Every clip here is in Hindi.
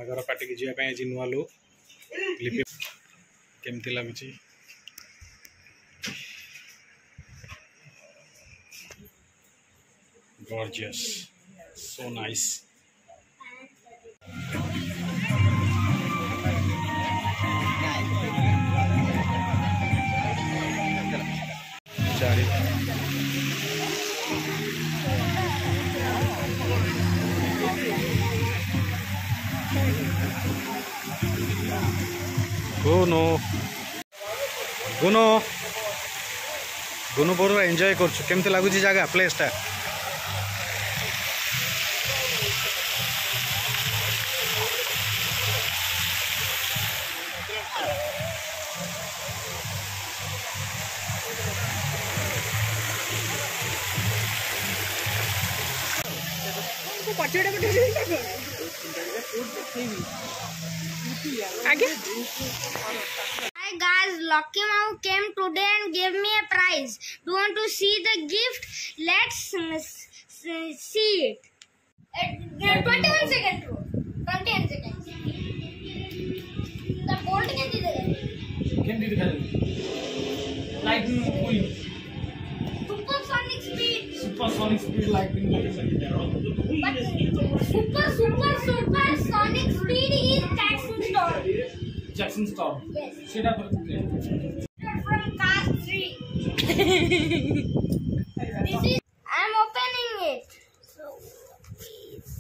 बाहागर पार्टी की जीवा आज नुआ लुक लिपि केमती लगुच gorgeous so nice गुनो गुनो गुनो पूरा एंजॉय करछु केमती लागुची जगह प्लेस टा Hi guys, Lucky Mau came today and gave me a prize. Do you want to see the gift? Let's see it. 21 seconds. 21 seconds. The bolt can do that. Lightning McQueen. Supersonic speed. Supersonic speed lightning McQueen. But supersonic speed is Jackson Storm. Yes. Sit up from Cars 3. This is. I'm opening it. So please.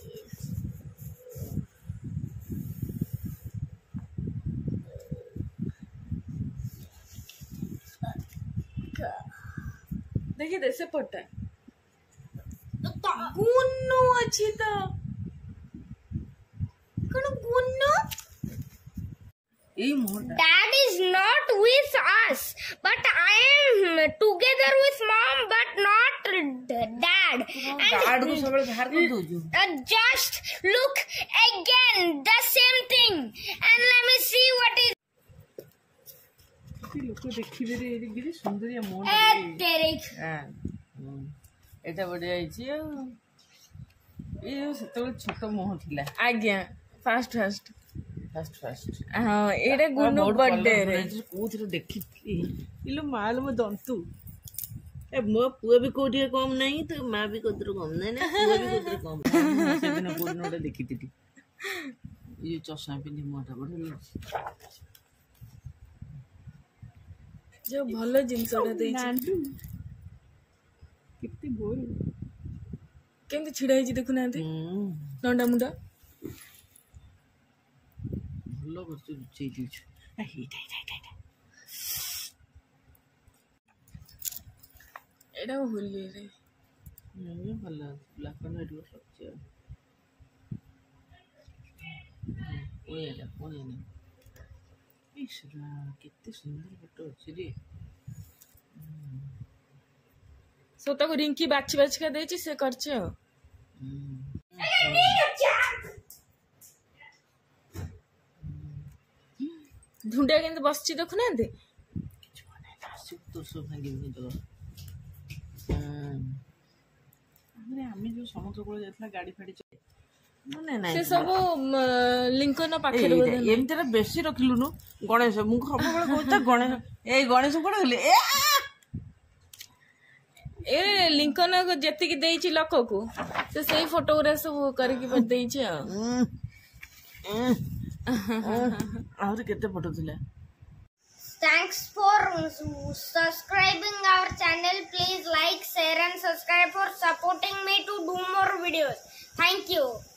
देखिए कैसे पड़ता है गुन्नो अच्छी तो Gunno Dad is not with us, but I am together with mom, but not dad. Guard को सब बाहर कर दो जो Just look again, the same thing, and let me see what is. लोग देखी बेरे ये गिरी सुंदर या मोड़ Derek. एटा बढ़िया आइछि ये सेतले छोटो मोह थिला आज्ञा फास्ट हां एटा गुनो बर्थडे रे कोथरे देखिथि इलो माल म दंतु ए मो पुआ भी कोठी कम नहीं तो मां भी कोथरे कम नहीं ना पुआ भी कोथरे कम से दिन कोनोडा देखिथि ये चश्मा पिनी मोटा बढ़िया जो भलो जिंसडा देछि कितनी बोल केमती छिड़ा है देखु ना नंडा मुंडा भलो करछु रुचि दिछु एटा होली रे भलो ब्लैक एंड व्हाइट लगछ ओए ना ईश्वरा कितनी सुंदर फोटो अछि रे सोता को रिंकी बाची बाची का देछि से करछ ढूंढा के बसछि देखु ना दे तो सब भांगी तो हमरे हमें जो समुद्र को जातला गाड़ी फाड़ी माने नाही से सब लिंकन पाखे रे एमतेरा बेसी रखलु नु गणेश मु खबर बळ कहता गणेश ए गणेश कोड हले ए लिंकन जेति की देछि लोक को से सही फोटोग्राफ सब करके पर देछि और केते फोटो थिला Thanks for subscribing our channel. Please like, share and subscribe for supporting me to do more videos. Thank you.